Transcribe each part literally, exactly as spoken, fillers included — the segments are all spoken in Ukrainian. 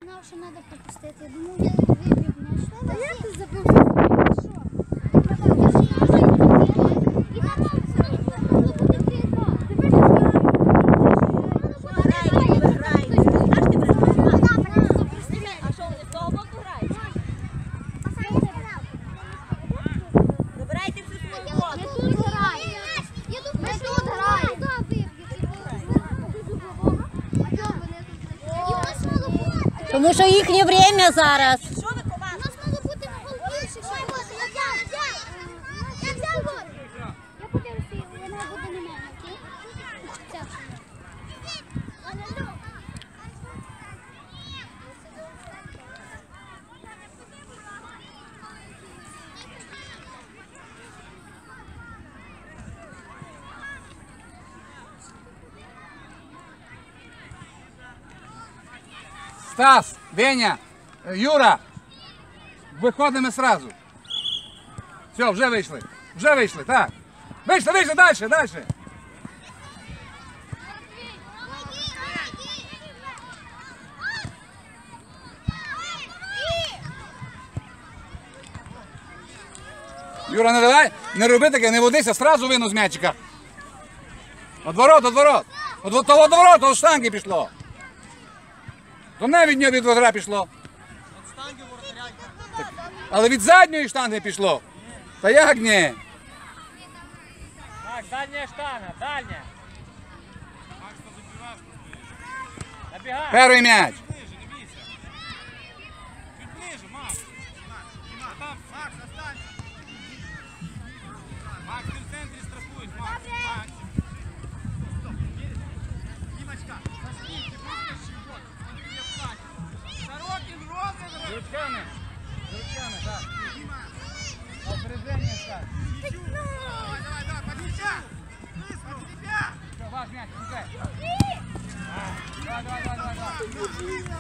Знав, що треба пропустити. Я думав, я вибив м'яч. Та як ти забив? Що? Я ж не знаю. І там могло бути три-два. А що, вони з того боку грають? Забирайте всю свою воду. Я тут граю. Я тут граю. Тому що їхнє время зараз. Що ви, команда? У нас мало бути гол більше. Я взяв, я взяв гол. Я подивився, вона буде на мене, окей? Це. Стас, Веня, Юра, виходимо сразу. Все, вже вийшли. Вже вийшли, так. Вийшли, вийшли, далі, далі. Юра, не давай, не роби таке, не водися, сразу вину з м'ячика. От ворот, от ворот. От от от ворот, от штанги пішло. То не від нього від воротаря пішло. Так, але від задньої штанги пішло. Та як ні? Так, дальня штанга, дальня. Набігай. Перший м'яч. Макс, ти в центрі страхуєш, Макс. Макс. Дімочка, заскільки, ближче, вот. Широким розіграш. Ручками. Ручками, так. Опереження, так. Давай, давай, давай, под мяча. Быстро, под тебя. Все, ваш м'яч, пускай. Давай, давай, давай, давай.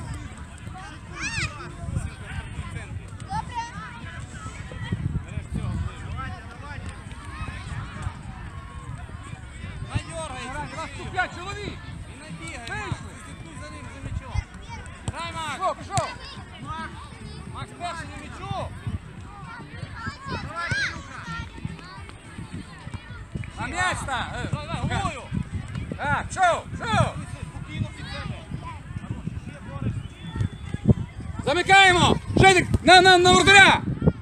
П'ять чоловік! І не бігай, Вийшли. Макс, слідкуй за ним, за м'ячом. Грай, Макс. Пішов, пішов! Макс, Макс перший на м'ячу. Давай, Кирюха. На м'яч став! Е, Давай, давай, голою. Так, пішов, пішов! Спокійно під себе. Ще бориш. Замикаємо! Жедик, на, на, на воротаря!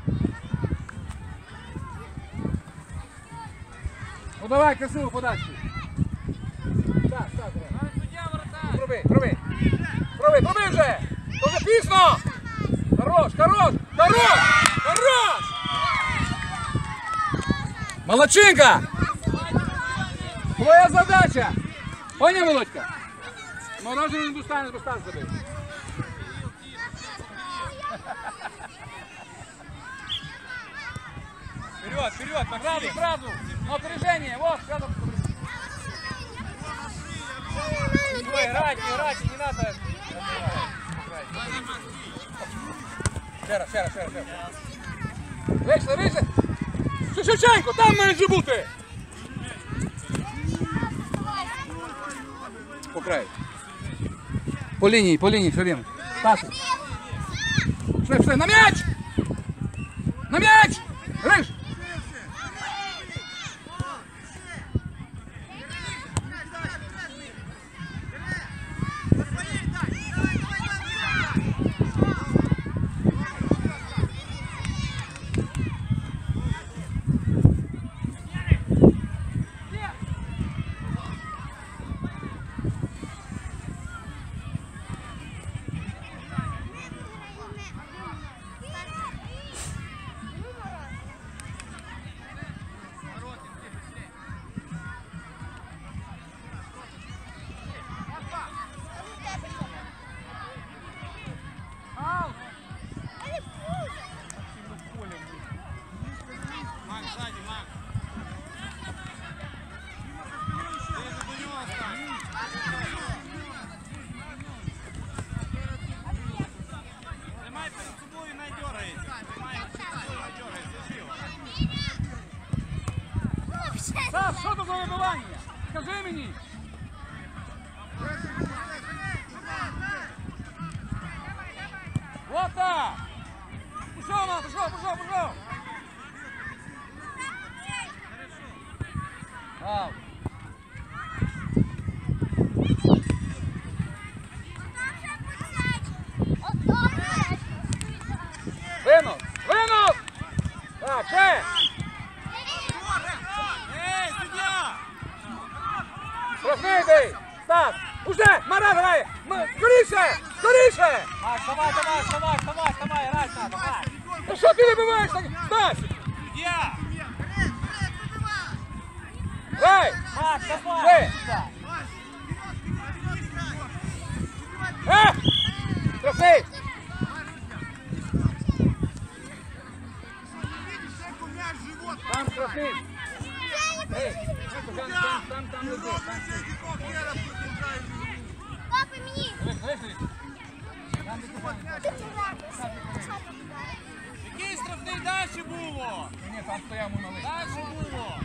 Ну давай, красиву подачу. Так, так, давай. Давай, суддя, воротар. Проби, проби. Проби, проби вже! То вже пізно! Хорош, хорош, хорош! Хорош! Молодчинка! Твоя задача! Поняв, Володька? Мороженое не достанеш, бо Стас забив. Вперед, вперед, Сразу, Максим. сразу! На опережение! Вот, сразу! Ой, играть, играть, не надо. Ще раз, ще раз, ще раз, ще раз. Вийшли, вийшли! Шевченко, там має вже бути! По краю. По лінії, по лінії, все рівно. Паси. Пішли, пішли, на м'яч! На м'яч! Риш! Макс, сзади, Макс. Ближе до него стань. Тримай перед собою і не дергається. Тримай перед собою і не дергається. Держи його. Стас, що це за вибивання? Скажи мені! Уже! Марат грає! М- Скоріше! Скоріше! Макс, давай, давай, вставай, вставай, вставай, грай надо, давай. Ну що ти вибиваєш так? Стась! Я! Грай! Макс, Ти! давай! сюда. Е! Трофей! Там трофей! Ей! Там, там, там, там лежи, там лежи. Папа, мені. Дивись, дивись, дивись. Там де купа. Який штрафний далі було? Ні, там стояв малий. Далі було.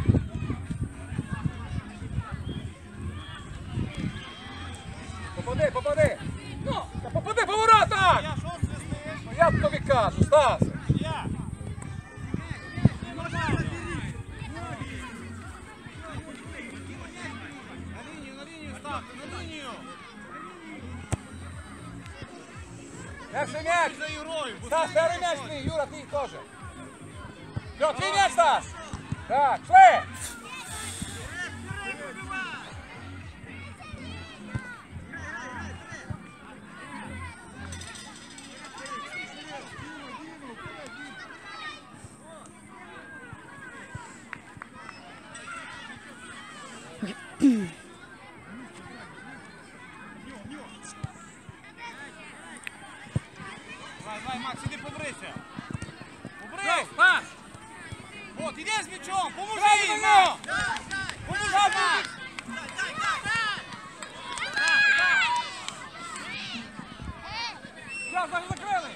Попади, попади! Ну, та попади по воротах! Я що свистиш? Ну я тобі кажу, Стас! Я! Нормально. На лінію, на лінію ставте, на лінію. Перший м'яч! За Юрою. Стас, перший м'яч твій, Юра, ти теж. Все, твій м'яч, Стас! Так, шли! Давай, давай, Макс, іди побрися. Go, Побрись! пас! От, іди з м'ячом, поможи Правильно! йому! Поможи, Макс! Зараз, зараз закрили!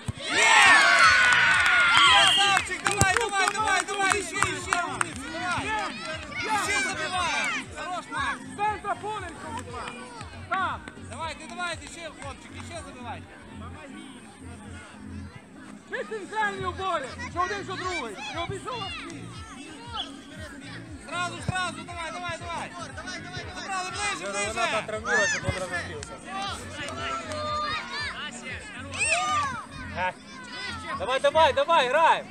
Красавчик, давай, давай, давай, давай, ще, ще, умниця, давай! Ще забивай! Хорош, Макс! Центра Пулинського! Там! Давайте, давайте, ще, хлопчики, ще забивайте! Ви центральні у болі! Що один, що другий! Не обійшов вас всі! Сразу, сразу, давай, давай, давай! Забрали ближе, ближе! Давай, давай, давай, граємо.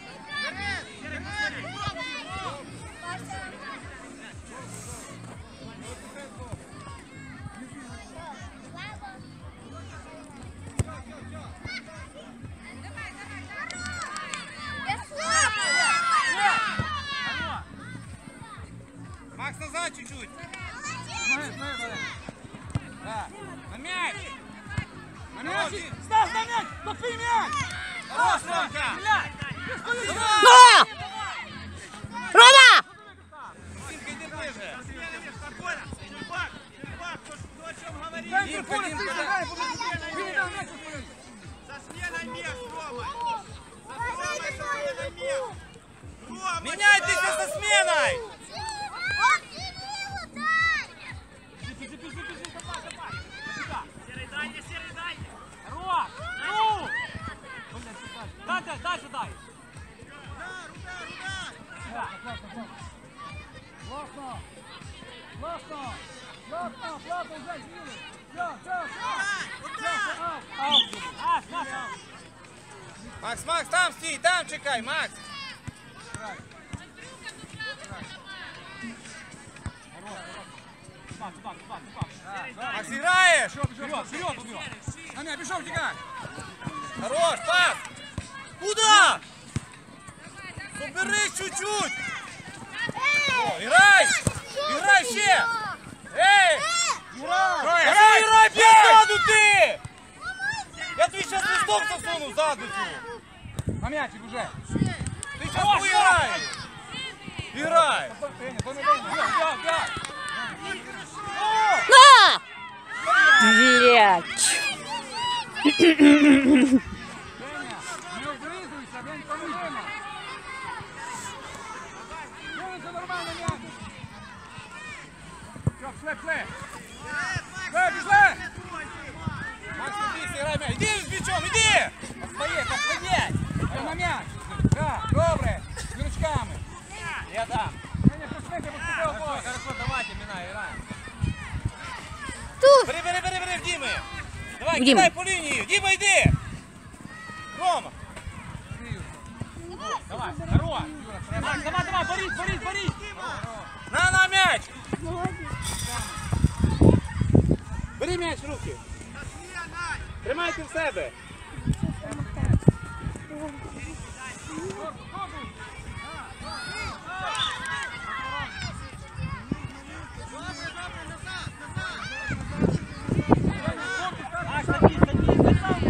Макс, назад чуть-чуть! Смотри, смотри, смотри! Так! На мяч! На м'яч! Стас, на м'яч! На твій м'яч! Хорош, Ромка! Ну! Рома! Димка, иди ближе! Центр Димка, Пулинський! Димка, Грай, він не дав м'яч у свою! Меняйтесь со сменой! Рок! Ну! Дай, дай, дальше дай. Класно! Класно! Класно! Класно! Вже зміни! Все, все, все! Аут! Аж, наш, Макс, Макс, там стій, там чекай, Макс! Макс, играешь? Вперед, вперед, убил! На меня, пішов, тікай! Хорош, пас! Куда? Соберись чуть-чуть! О, играй! Играй ще! Эй! Грай, Играй, играй, бей сзаду ты! Я тобі сейчас листок засуну ззаду цю! На м'ячик уже! Ти сейчас поіграєш! Играй! Деня, то не Деня! Б'яв, б'яв! На! Блять! Деня, не облизуйся, День, поможемо! Деня, це нормально м'яч! Все, пішли, пішли! Пішли, пішли! Макс, не бійся, играй м'яч! Іди з м'ячом, іди! Постоять, постоять! Все на м'яч! Так, добре! З ручками! Я дам! Деня, пішли, бо тебе обоє! Хорошо, давайте, Міна, играем! Тут! Бери, бери, бери, бери, в Діми! Давай, В Діми. кидай по лінії! Діма, йди! Рома! давай, здорово. Макс, давай, давай, борись, борись, борись. На, на м'яч! Бери м'яч в руки. Тримайте в себе. Аж такий, такий, такий.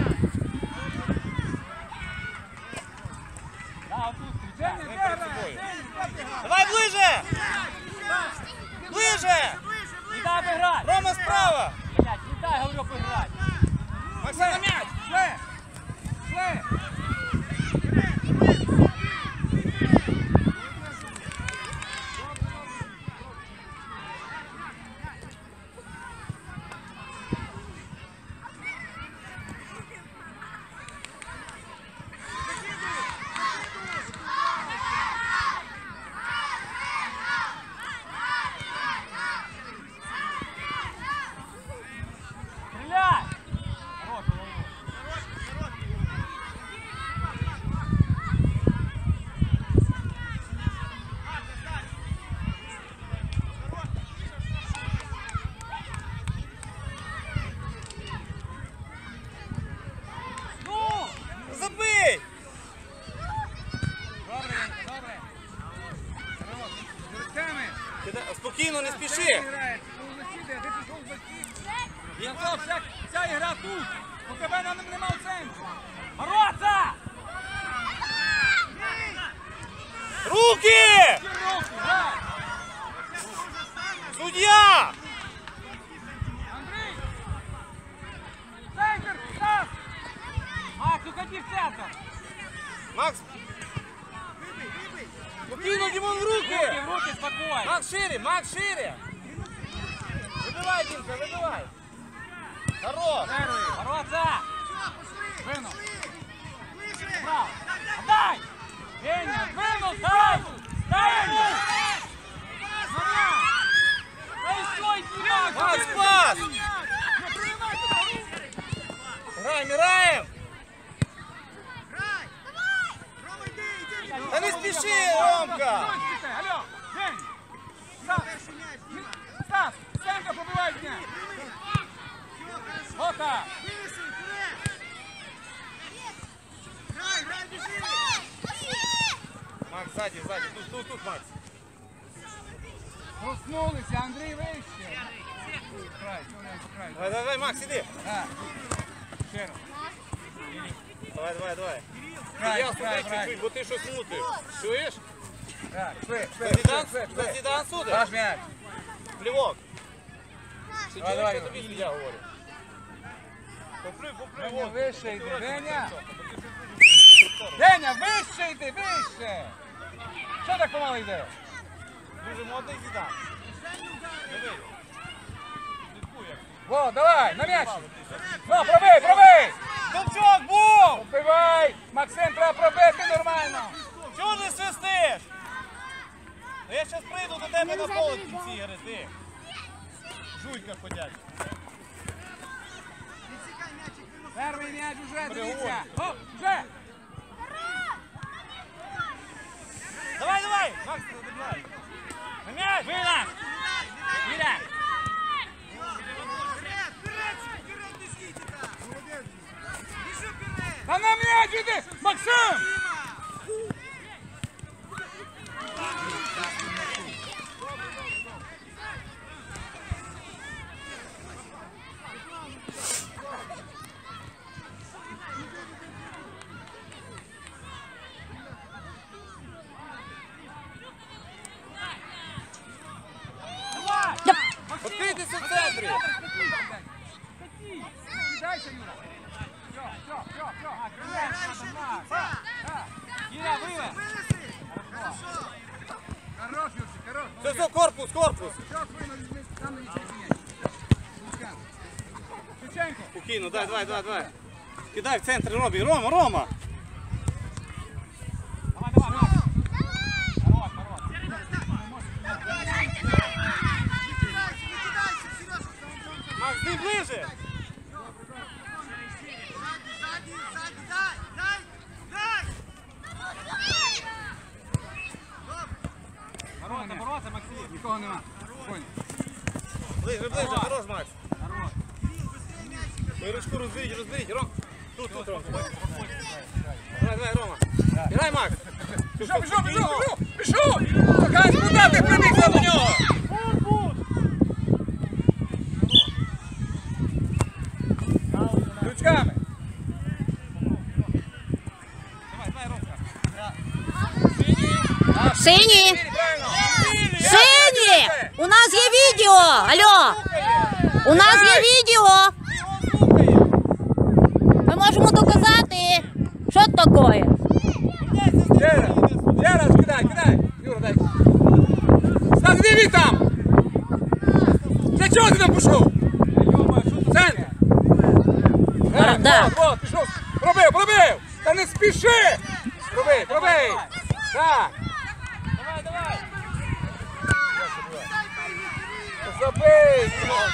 Да, отут зустрічай. Перед собою. Давай ближе! Ближе! Не дай обіграти! Рома справа! Блядь, не дай, говорю, обіграти! Максим, на м'яч! Шли! Шли! Стреляй! Хорош, Володя. Ну! Забий! Добре, добре. З руками. Спокійно, не Ти спіши! граєш. У защиті, а ти пішов в защиту. Янко, вся, вся ігра тут. У тебе нам нема в центрі. Бороться! Руки! Ті руки, грай. Суддя! Андрій! Центр, Стас! Макс, уходи в центр! Макс! Спокійно, Димон, в руки! Руки, в руки, спокойно! Макс, шире, Макс, шире! Выбивай, Димка, выбивай! Хорош! Бороться! Вину. Право! Отдай! Веня, вынул, сразу! Дай ему! Дай стой, Дима! Макс, пас! Играем, играем! Да не спеши, Ромка! Алло, Жень! Стас! Стас! Стенка побивай меня! Вот так! Макс, сзади, сзади, тут, тут, тут, Макс. Проснулися, Андрій вище! Край, край. Давай, давай, давай, Макс, иди. Так. Ще раз. Давай, давай, давай. Край, Я край, сюди край. чуть-чуть, бо ти щось мутиш. Чуєш? Так, шли, шли, Зайдан, шли, шли. Зайдан сюди. Даш м'яч. Плівок. Ти Давай, чуєш, давай. що тобі суддя говорить? Поплюй, поплюй. Деня, вон. вище йди, Ти Деня! вроді Деня, вище йди, вище! Що так помало йде? Дуже модний Зайдан. Диви. Слідкуй, як. Во, давай, на м'яч! Ну, пробий, пробий! Топчок, бум! Пробивай! Максим, треба пробити нормально! Чого не свистиш? Ну, я зараз прийду до тебе на поле в кінці ігри, ти. Жуйка ходять. Перший м'яч уже, дивіться! Оп, вже! Давай, давай! Макс, давай! На м'яч! Вина! Вина! Та на м'яч іди! Максим! Відкритися в центрі! Дайся, Юра! Все, все, все, все! Юра, виве! Хорош, Юрчик, хорош! Все, все, корпус, корпус! Все, спину візьми, там на нічого не Шевченко! Спокійно, дай, давай, давай, давай. Кидай в центр, Робі. Рома, Рома! Давай, давай, Макс! Хорош, хорош! Макс, ти ближе! Бороться, бороться, Максим! Нікого нема. Спокійно. Ближе, ближе, хорош, Макс! Хорош. ручку розберіть, розберіть. Ром, тут, тут, Ром. Давай, давай, Рома. Грай, Макс. Пішов, пішов, пішов, пішов, пішов! Кань, куди ти прибігла до нього? Ручками. Давай, давай, Ромка. Сині! Правильно. Сині! У нас є відео! Алло! У нас є відео! Ми можемо доказати, що це таке. Ще раз, ще раз, кидай, кидай. Юра, дай. Стас, де він там? Для чого ти там пішов? Центр. Так, Да. от, от, пішов. Пробив, пробив. Та не спіши. Пробив, пробив. Так. Давай, давай. Забий.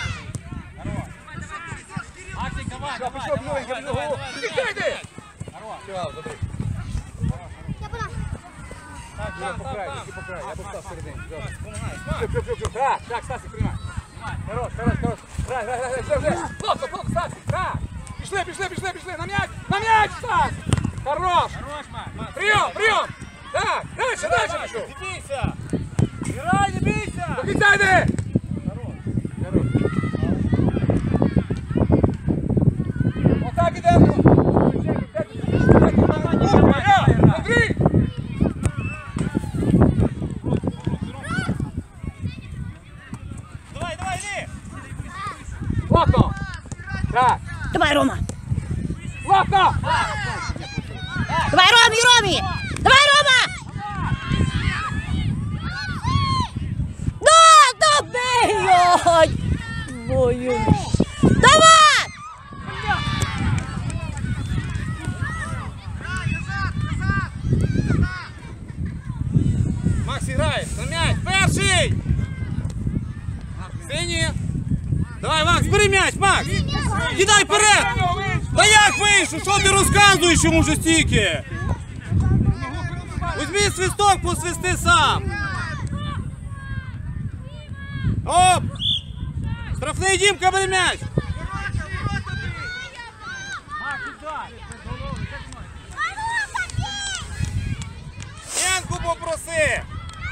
Максик, давай, Все, давай, пішов, давай, Юренька, давай, пішов. давай, давай. Тікай ти. Все, забий. Я була. Так, Юра, там, по там, краю, там. тільки по краю. Я постав всередині. Все. Помагай, Все, все, все, все. Так, так, Стасик, приймай. Хорош, хорош, хорош. Грай, грай, грай, вже, вже. Плотно, плотно, Стасик, так. Пішли, пішли, пішли, пішли. На м'яч, на м'яч, Стас. Хорош. Хорош, Макс. Прийом, прийом. Так, дальше, дальше пішов. Не бійся. Грай, не бійся. До кінця йди. Отак ідемо. Андрій. Давай, давай, йди. Плотно. Так, Давай, Рома! плотно. Давай, Ромі, Ромі! Давай, Рома! Да, добий його! Боюсь. Давай! Макс, грає. На м'яч. Перший. Синій. Давай, Макс, бери м'яч, Макс. Кидай вперед. Та як вийшов? Що ти розказуєш йому вже стільки? Візьми свисток, посвисти сам. Оп! Штрафний, Дімка, бери м'яч. Янку попроси.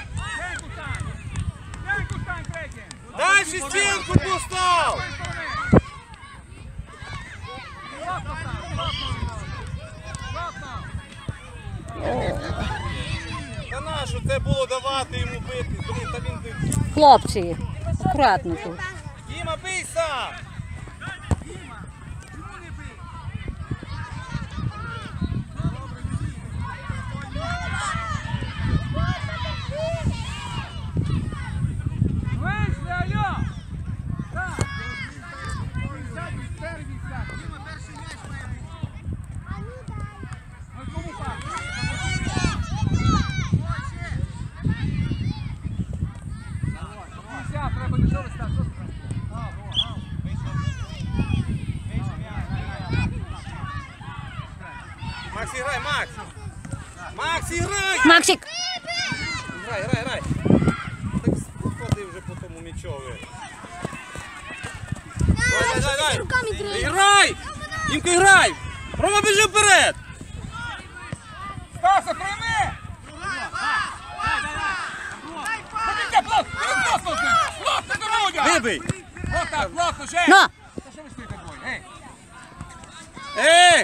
Дальше стінку постав. Та нащо це було давати йому бити? Блін, та він... Хлопці, акуратно тут. Діма, бий сам! Вийшли, алло! Треба дешевий стати. Макс, играй, Макс! Макс, играй! Максик! Грай, грай, грай! Так ходи вже по тому м'ячові. Давай, давай, давай! Руками дрей. Играй! Дімка, играй! Рома, біжи вперед! Стаса, прийми. Побігай, плотно, плотно, плотно, Дородя. Вибий! Вот так, плотно, ще. Ну! Та що ви стоїте двоє? Ей. Ей!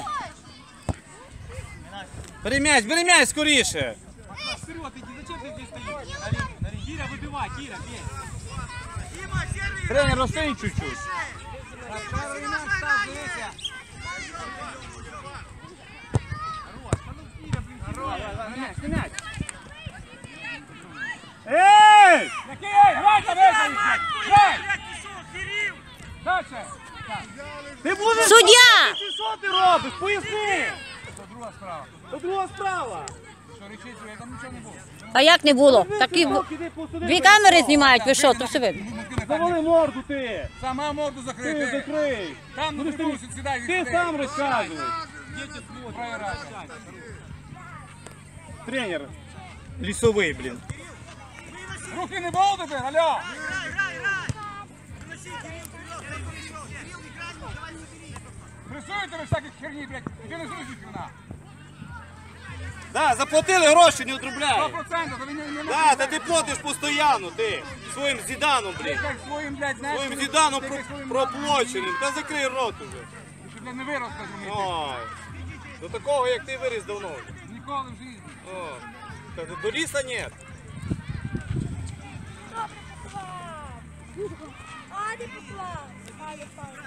Бери м'яч, бери м'яч скоріше! Вперед иди, зачем ты здесь стоишь? На линию, на линию. Кира, выбивай, Кира, бей. Тренер, розстань чуть-чуть. Первый мяч, Стас, дивися. На м'яч, на м'яч. Ей! Який, ей, грай там, ей, грай. Дальше. Ти будеш... Суддя! Що ти робиш? Поясни! Це друга справа. Це друга справа. Що речить, я там нічого не було. А як не було? Такі бу- Іди посуди. дві камери знімають, ви що, то все видно. Завали морду ти! Сама морду Ти закрити. закрий! Там на Будеш трибуну ти- сідай. Ти сідай. сам розказуєш! Проіграй. Тренер. Лісовий, блін. Руки не болтите, алло. Пресуєте ви всяких херні, блядь, ти не зрозумієш вона. Да, заплатили гроші, не Сто отрубляє. процентів, то ви не, не Да, та ти платиш постійно, ти. Своїм зіданом, Ти блін. як своїм, блядь, знаєш, Своїм ти- зіданом ти про- як своїм проплоченим. Та закрий рот уже. Щоб я не вирос, розумієте. Ой. До такого, як ти виріс давно. вже. Ніколи в житті. О. Каже, до ліса нет. А, не поклав. А, не поклав.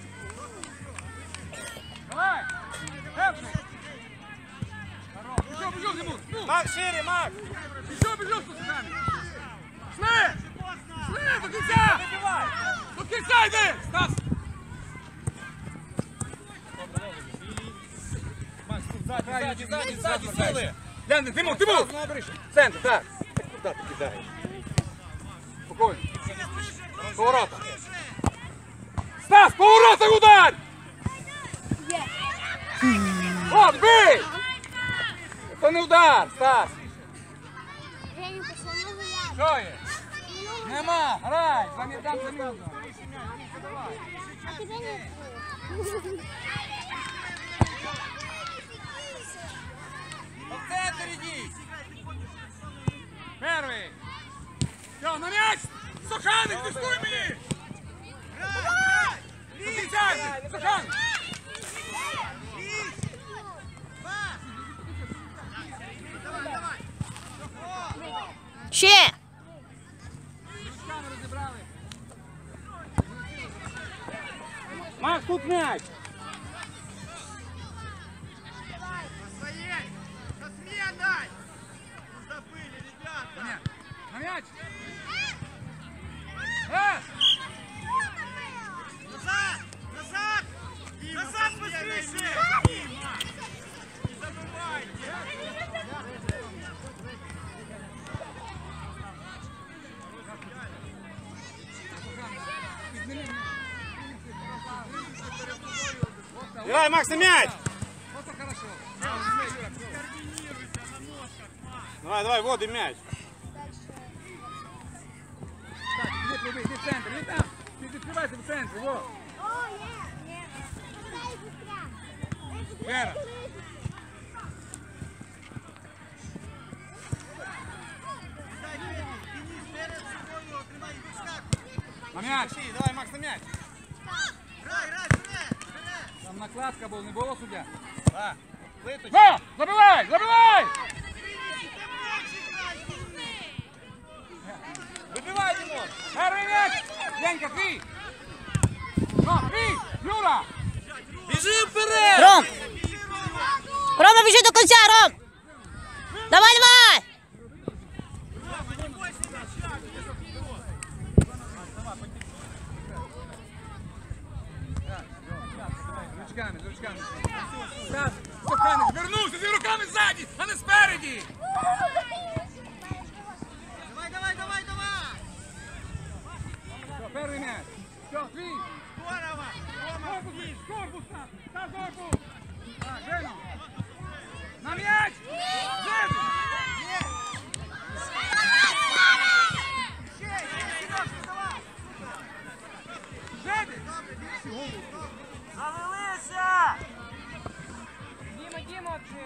Давай! Епни! Хорош! Біжу, біжу, Зимур! Ну! Мак, шире, Мак. Біжу, біжу, хто з нами! Шли! Шли, до кінця! До кінця йди! Стас! Ззаді, ззаді, ззаді, сили. Лянди, Тимур, Тимур! Центр, так! Куди ти кидаєш? Спокійно. Поворота. Стас, поворота удар! О, бий! Це не удар, Стас! Женя, пошли на гуляти. Що є? Нема, грай, замірдам замірдам. А тебе не В центр ідіть. Перший. Все, на м'яч! Суханик, ти стой мені! Зустрічайся! Суханик! Ще! Мак, тут м'яч. На м'яч! Раз! Назад! Назад! Назад быстрее! Не забывайте! Грай, Макс, на м'яч. Вот так хорошо. Давай, давай, води м'яч. Так, іди, пробий, іди в центр, іди там. Ти відкривайся в центрі, во. О, є, є. Дай быстрее. Вера. На м'яч. Всі, давай, Макс, на м'яч. Грай, грай, вперед! Вперед! Там накладка була, не було суддя. Да. Плиточка. Во, забивай, забивай! Вибивай, Дімон. Перший м'яч! Денька, твій! Ну, твій! Юра! Біжи вперед. Ром! Рома, біжи до кінця, Ром! Давай, давай! З ручками, з ручками. Стас, Стаханець, вернувся з руками ззаді, а не спереді! Давай, давай, давай, давай! Все, перший м'яч. Все, твій! Здорово! Рома, Корпус, Віч, корпус, Стас! Стас, корпус! Так, Женя! На м'яч! Женя! Женя! завелися! Діма, Діма, отжи.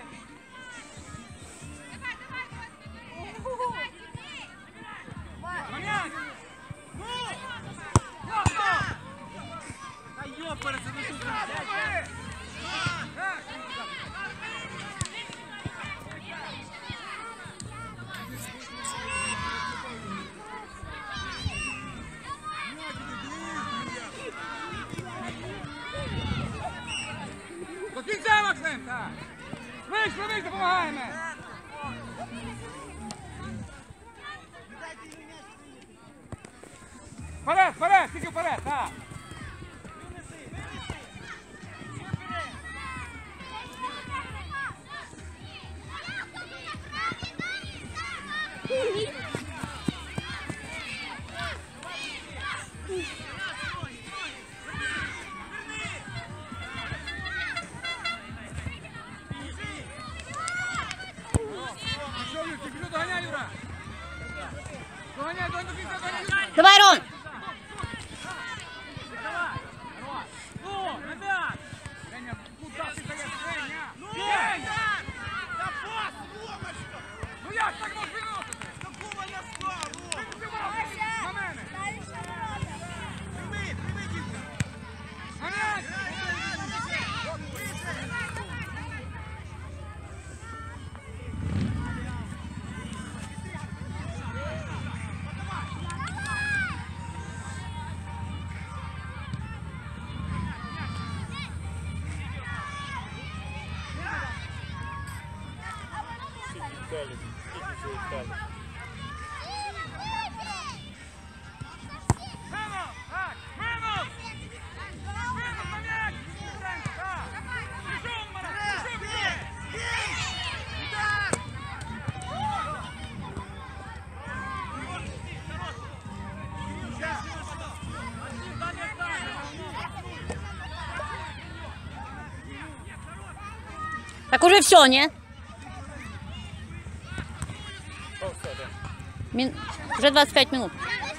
На м'яч! Та йопереться, ну тут! До кінця, Максим! Так! Вийшли, вийшли, допомагаємо! Вперед, вперед, тільки вперед, так! Пішов, Юрчик, пішов, доганяй, Юра! Доганяй, доганяй, до кінця, доганяй, Юра! Давай, Ром! Ну, назад! стелі. Скільки свої стелі. Так уже все, не? Що все, де? Мін... Уже двадцять п'ять минут. Давай,